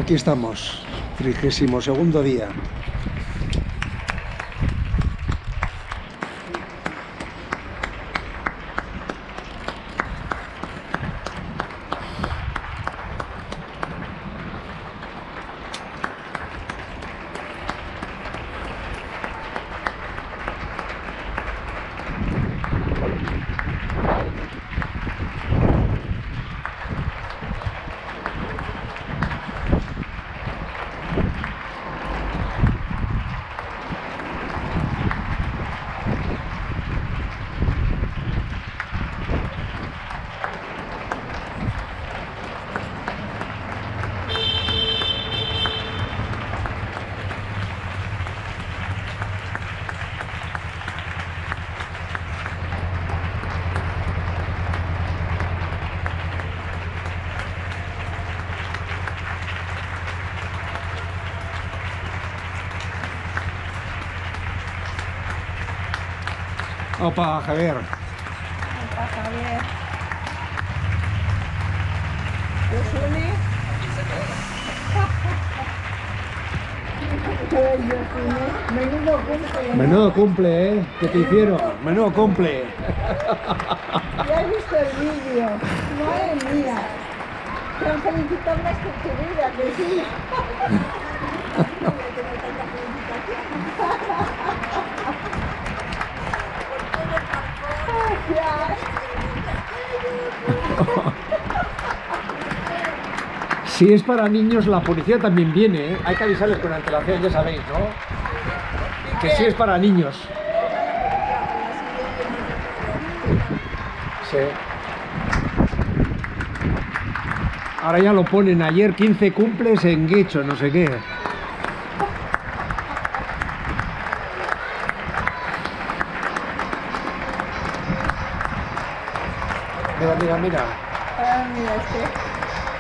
Aquí estamos, 32º día. Opa, Javier. Opa, Javier. ¿Qué suene? Menudo cumple. Menudo cumple, ¿eh? ¿Qué te hicieron? Menudo cumple. Ya he visto el vídeo. Madre mía. Te han felicitado más que tu vida, que sí. Si es para niños, la policía también viene, ¿eh? Hay que avisarles con antelación, ya sabéis, ¿no? Que sí es para niños. Sí. Ahora ya lo ponen, ayer 15 cumples en Guecho, no sé qué. Mira, mira, mira. Ah, mira este.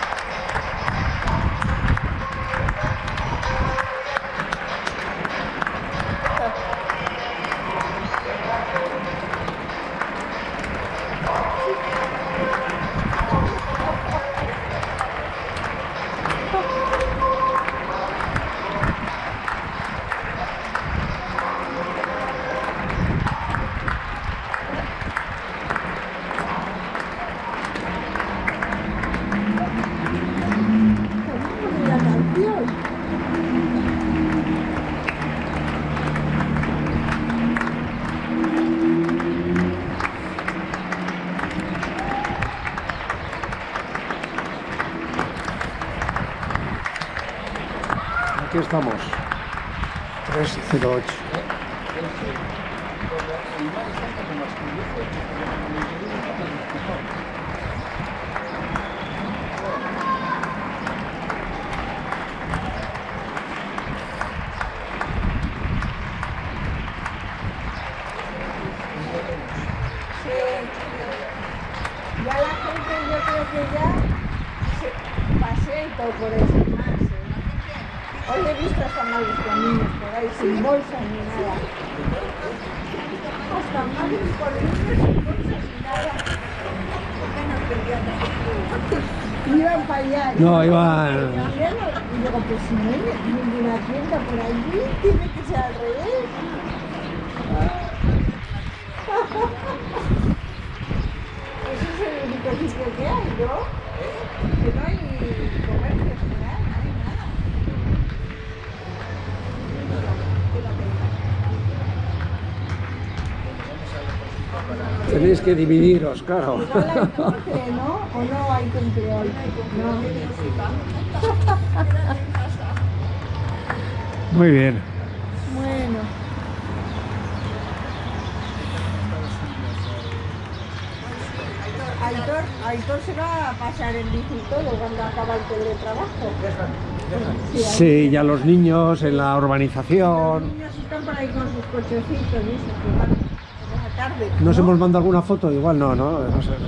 La canción. Aquí estamos. 308. Sí. Ya la gente, yo creo que ya se pasea y todo por eso más. Hoy he visto hasta madres con niños por ahí sin bolsa ni nada. Hasta madres con niños sin bolsa ni nada. Iban para allá. No, iban. Y digo, pues si no hay ninguna tienda por allí, tiene que ser al revés. Ese es el único sitio que hay, ¿no? Que no hay comercios por ahí, no hay nada. Tenéis que dividiros, claro. Igual hay cumple, ¿no? ¿O no hay cumple hoy? No. Muy bien. Bueno. Aitor se va a pasar en bici y todo cuando acaba el teletrabajo. Sí, ya los niños en la Los urbanización. niños están por ahí con sus cochecitos y eso, que van por la tarde. ¿Nos hemos mandado alguna foto? Igual no, ¿no? No sé.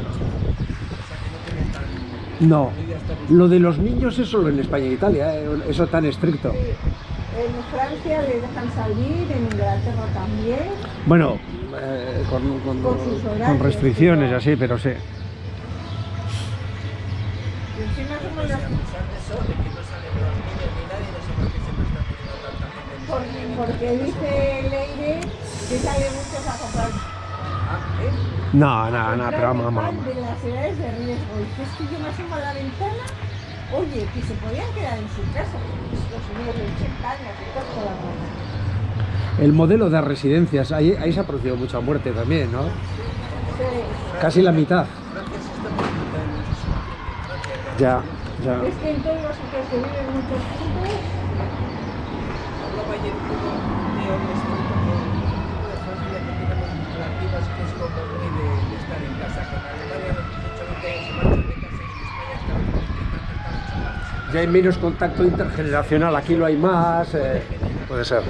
No. Lo de los niños es solo en España e Italia, ¿eh? Eso tan estricto. Sí. En Francia le dejan salir, en Inglaterra también. Bueno, Con sus horarios, con restricciones y pero- así, pero sí. Y encima somos los... Porque dice Leire que sale muchos a comprar. No, pero mamá. De las edades de riesgo. Y que es que yo me asomo a la ventana, oye, que se podían quedar en su casa. Los señores de 80 años y todo con la mano. El modelo de residencias, ahí se ha producido mucha muerte también, ¿no? Sí. Casi la mitad. Ya. Es que en todos los sitios que viven muchos juntos. Hablaba ayer un poco de honestos como un tipo de familia que tenemos relativas que es como muy de estar en casa. Que en Alemania a los 18 años se marchan de casa y en España hasta los 30 están mucho más. Ya hay menos contacto intergeneracional, aquí lo hay más. Puede ser.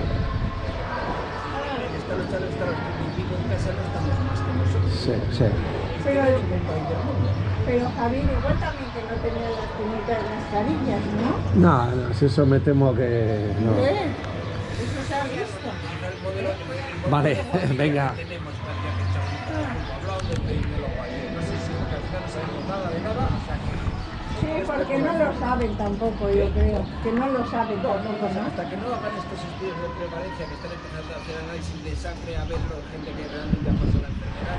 En esta lucha de estar los 30 y pico en casa no estamos más que nosotros. Sí. Pero, En ningún país del mundo. pero Javier, igual también que no tenía las pinitas mascarillas, ¿no? No, si eso me temo que no. Eso se ha visto. Vale, venga. Tenemos todavía que echar un poco hablado del epidemiólogo ayer. No sé si porque al final no sabemos nada de nada. O sea que Sí, porque no lo saben tampoco, yo creo. Que no lo saben tampoco, ¿no? hasta que no hagan estos estudios de prevalencia que están empezando a hacer análisis de sangre a ver gente que realmente ha pasado la enfermedad.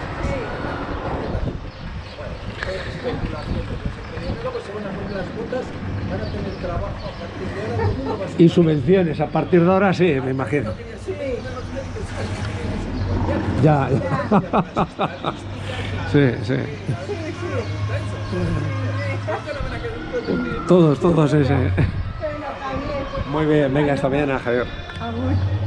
Bueno, es especulación, porque los epidemiólogos se van a poner las botas, van a tener trabajo a partir de ahora. Todo el mundo va a Y subvenciones, a partir de ahora sí, me imagino. Sí, Ya. Sí. sí. Todos, sí. Bueno, Javier, Muy bien, venga, hasta mañana, Javier. amor.